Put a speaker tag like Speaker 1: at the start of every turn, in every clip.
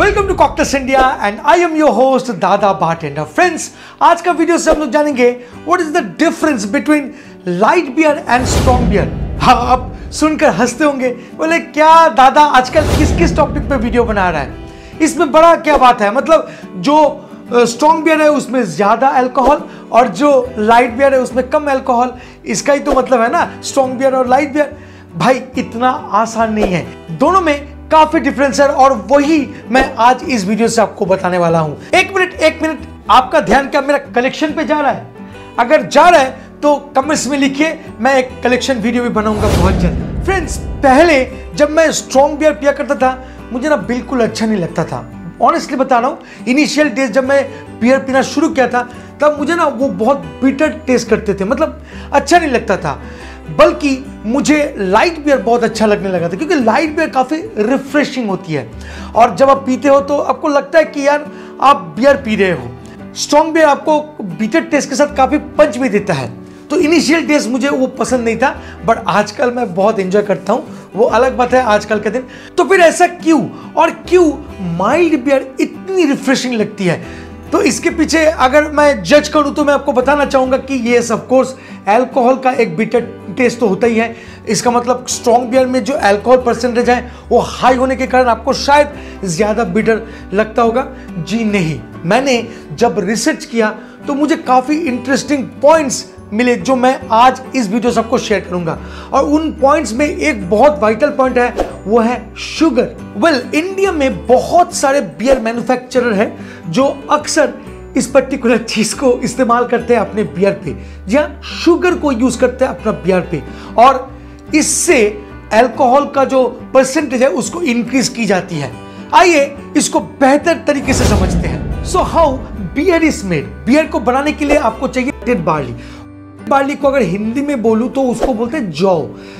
Speaker 1: Welcome to cocktails India and I am your host Dada bartender. Friends, आज का video से हम लोग जानेंगे what is the difference between light beer and strong beer. हाँ, आप सुनकर हंसते होंगे, बोले क्या दादा आजकल किस किस टॉपिक पे वीडियो बना रहा है, इसमें बड़ा क्या बात है। मतलब जो स्ट्रॉन्ग बियर है उसमें ज्यादा अल्कोहल और जो लाइट बियर है उसमें कम अल्कोहल, इसका ही तो मतलब है ना स्ट्रॉन्ग बियर और लाइट बियर। भाई इतना आसान नहीं है, दोनों में काफी डिफरेंस है और वही मैं आज इस वीडियो से आपको बताने वाला हूं। एक मिनट, आपका ध्यान क्या मेरा कलेक्शन पे जा रहा है? अगर जा रहा है तो कमेंट्स में लिखिए, मैं एक कलेक्शन वीडियो भी बनाऊंगा बहुत जल्द। फ्रेंड्स, पहले जब मैं स्ट्रॉन्ग बियर पिया करता था मुझे ना बिल्कुल अच्छा नहीं लगता था। ऑनेस्टली बता रहा हूं, इनिशियल डेज जब मैं बियर पीना शुरू किया था तब मुझे ना वो बहुत बिटर टेस्ट करते थे, मतलब अच्छा नहीं लगता था। बल्कि मुझे लाइट बियर बहुत अच्छा लगने लगा था क्योंकि लाइट बियर काफी रिफ्रेशिंग होती है और जब आप पीते हो तो आपको लगता है कि यार आप बियर पी रहे हो। स्ट्रॉन्ग बियर आपको बिटर टेस्ट के साथ काफी पंच भी देता है, तो इनिशियल डेज मुझे वो पसंद नहीं था, बट आजकल मैं बहुत एंजॉय करता हूँ, वो अलग बात है आजकल के दिन। तो फिर ऐसा क्यों, और क्यों माइल्ड बियर इतनी रिफ्रेशिंग लगती है? तो इसके पीछे अगर मैं जज करूं तो मैं आपको बताना चाहूंगा कि ये ऑफ कोर्स अल्कोहल का एक बिटर टेस्ट तो होता ही है। इसका मतलब स्ट्रॉन्ग बियर में जो अल्कोहल परसेंटेज है वो हाई होने के कारण आपको शायद ज्यादा बिटर लगता होगा। जी नहीं, मैंने जब रिसर्च किया तो मुझे काफी इंटरेस्टिंग पॉइंट्स मिले जो मैं आज इस वीडियो से आपको शेयर करूंगा। और उन पॉइंट्स में एक बहुत वाइटल पॉइंट है, वो है शुगर। इंडिया में बहुत सारे बियर मैन्युफैक्चरर हैं जो अक्सर इस पर्टिकुलर चीज को इस्तेमाल करते हैं अपने बियर पे, या शुगर को यूज करते हैं अपना बियर पे, और इससे अल्कोहल का जो परसेंटेज है उसको इंक्रीज की जाती है। आइए इसको बेहतर तरीके से समझते हैं। So how beer is made. Beer को बनाने के लिए आपको चाहिए बार्ली। बार्ली को अगर हिंदी में बोलूं तो उसको बोलते हैं जौ।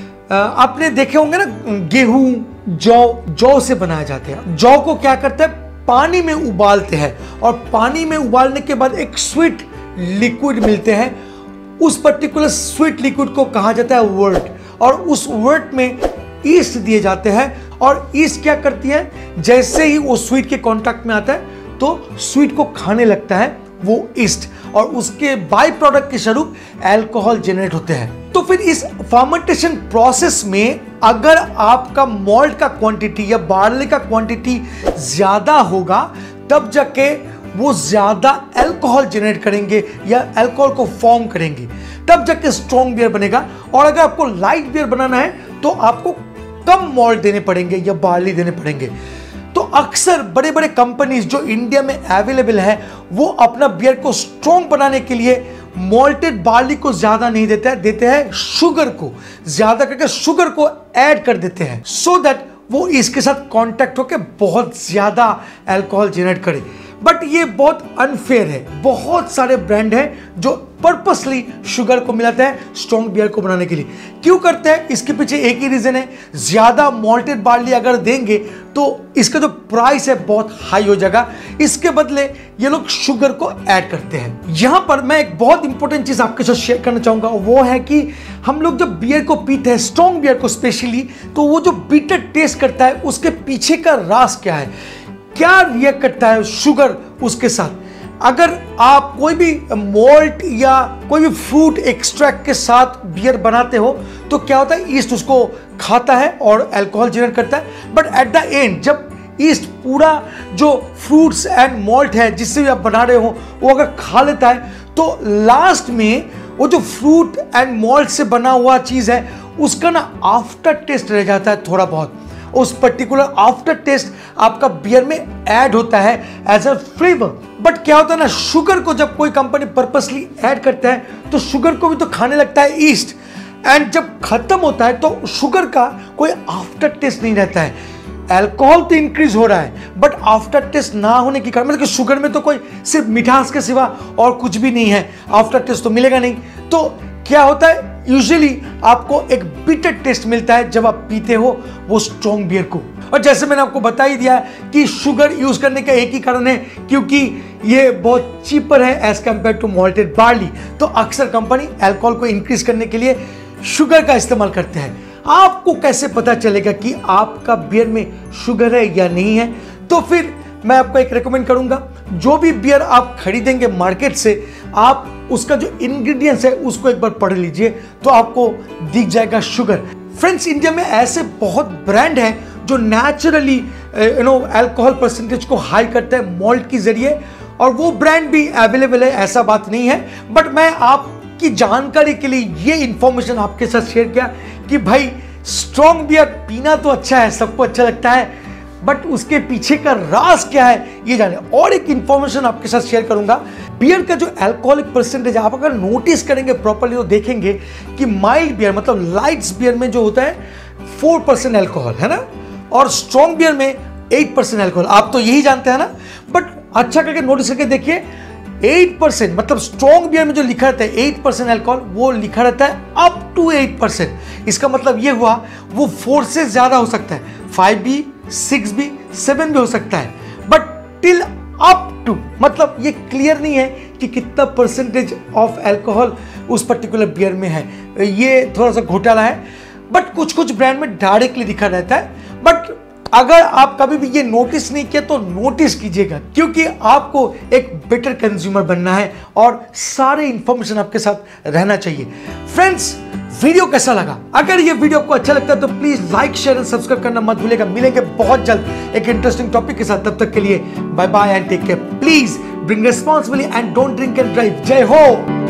Speaker 1: आपने देखे होंगे ना, गेहूं जौ से बनाया जाते हैं। जौ को क्या करते हैं, पानी में उबालते हैं और पानी में उबालने के बाद एक स्वीट लिक्विड मिलते हैं। उस पर्टिकुलर स्वीट लिक्विड को कहा जाता है वर्ट, और उस वर्ट में ईस्ट दिए जाते हैं और ईस्ट क्या करती है, जैसे ही वो स्वीट के कांटेक्ट में आता है तो स्वीट को खाने लगता है वो ईस्ट, और उसके बाय प्रोडक्ट के स्वरूप अल्कोहल जनरेट होते हैं। तो फिर इस फर्मेंटेशन प्रोसेस में अगर आपका मॉल्ट का क्वांटिटी या बार्ली का क्वांटिटी ज्यादा होगा तब जाके वो ज्यादा अल्कोहल जनरेट करेंगे या अल्कोहल को फॉर्म करेंगे, तब जाके स्ट्रॉन्ग बियर बनेगा। और अगर आपको लाइट बियर बनाना है तो आपको कम मॉल्ट देने पड़ेंगे या बार्ली देने पड़ेंगे। तो अक्सर बड़े बड़े कंपनीज जो इंडिया में अवेलेबल है वो अपना बियर को स्ट्रॉन्ग बनाने के लिए मॉल्टेड बार्ली को ज्यादा नहीं देते हैं शुगर को ज्यादा करके शुगर को ऐड कर देते हैं, सो दैट वो इसके साथ कांटेक्ट होकर बहुत ज्यादा अल्कोहल जनरेट करे। बट ये बहुत अनफेयर है। बहुत सारे ब्रांड हैं जो पर्पसली शुगर को मिलाते हैं स्ट्रॉन्ग बियर को बनाने के लिए। क्यों करते हैं, इसके पीछे एक ही रीजन है, ज्यादा मॉल्टेड बार्ली अगर देंगे तो इसका जो प्राइस है बहुत हाई हो जाएगा, इसके बदले ये लोग शुगर को ऐड करते हैं। यहां पर मैं एक बहुत इंपॉर्टेंट चीज आपके साथ शेयर करना चाहूंगा, वो है कि हम लोग जब बियर को पीते हैं, स्ट्रॉन्ग बियर को स्पेशली, तो वो जो बिटर टेस्ट करता है उसके पीछे का राज क्या है, क्या रिएक्ट करता है शुगर उसके साथ। अगर आप कोई भी मॉल्ट या कोई भी फ्रूट एक्सट्रैक्ट के साथ बियर बनाते हो तो क्या होता है, ईस्ट उसको खाता है और अल्कोहल जनरेट करता है। बट एट द एंड जब ईस्ट पूरा जो फ्रूट्स एंड मॉल्ट है जिससे भी आप बना रहे हो वो अगर खा लेता है तो लास्ट में वो जो फ्रूट एंड मॉल्ट से बना हुआ चीज है उसका ना आफ्टर टेस्ट रह जाता है थोड़ा बहुत। उस पर्टिकुलर आफ्टर टेस्ट आपका बियर में ऐड होता है एज अ फ्लेवर। बट क्या होता है ना, शुगर को जब कोई कंपनी पर्पसली ऐड करता है तो शुगर को भी तो खाने लगता है ईस्ट, एंड जब खत्म होता है तो शुगर का कोई आफ्टर टेस्ट नहीं रहता है। अल्कोहल तो इंक्रीज हो रहा है बट आफ्टर टेस्ट ना होने के कारण, मतलब कि शुगर में तो कोई सिर्फ मिठास के सिवा और कुछ भी नहीं है, आफ्टर टेस्ट तो मिलेगा नहीं। तो क्या होता है, यूजुअली आपको एक बिटर टेस्ट मिलता है जब आप पीते हो वो स्ट्रॉन्ग बियर को। और जैसे मैंने आपको बता ही दिया कि शुगर यूज करने का एक ही कारण है, क्योंकि ये बहुत चीपर है as compare to malted barley. तो अक्सर कंपनी अल्कोहल को इंक्रीज करने के लिए शुगर का इस्तेमाल करते हैं। आपको कैसे पता चलेगा कि आपका बियर में शुगर है या नहीं है? तो फिर मैं आपको एक रेकमेंड करूंगा, जो भी बियर आप खरीदेंगे मार्केट से, आप उसका जो इंग्रेडिएंट्स है उसको एक बार पढ़ लीजिए तो आपको दिख जाएगा शुगर। फ्रेंड्स, इंडिया में ऐसे बहुत ब्रांड हैं जो नेचुरली अल्कोहल परसेंटेज को हाई करते हैं मॉल्ट के जरिए, और वो ब्रांड भी अवेलेबल है, ऐसा बात नहीं है। बट मैं आपकी जानकारी के लिए ये इंफॉर्मेशन आपके साथ शेयर किया कि भाई स्ट्रॉन्ग बियर पीना तो अच्छा है, सबको अच्छा लगता है, बट उसके पीछे का राज क्या है ये जाने। और एक इंफॉर्मेशन आपके साथ शेयर करूंगा, बियर का जो अल्कोहलिक परसेंटेज आप अगर नोटिस करेंगे प्रॉपर्ली तो देखेंगे कि माइल्ड बियर मतलब लाइट्स बियर में जो होता है 4% अल्कोहल है ना, और स्ट्रॉन्ग बियर में 8% अल्कोहल। आप तो यही जानते हैं ना, बट अच्छा करके नोटिस करके देखिए 8% मतलब स्ट्रॉन्ग बियर में जो लिखा रहता है 8% अल्कोहल, वो लिखा रहता है अप टू 8%। इसका मतलब ये हुआ वो 4 से ज्यादा हो सकता है, 5 भी, 6 भी, 7 भी हो सकता है, बट टिल अप टू मतलब ये क्लियर नहीं है कि कितना परसेंटेज ऑफ अल्कोहल उस पर्टिकुलर बियर में है। ये थोड़ा सा घोटाला है, बट कुछ कुछ ब्रांड में डायरेक्टली लिखा रहता है। बट अगर आप कभी भी ये नोटिस नहीं किया तो नोटिस कीजिएगा, क्योंकि आपको एक बेटर कंज्यूमर बनना है और सारे इंफॉर्मेशन आपके साथ रहना चाहिए। फ्रेंड्स, वीडियो कैसा लगा? अगर ये वीडियो आपको अच्छा लगता है तो please like, share and subscribe करना मत भूलिएगा। मिलेंगे बहुत जल्द एक इंटरेस्टिंग टॉपिक के साथ, तब तक के लिए bye bye and take care. Please drink responsibly and don't drink and drive. जय हो।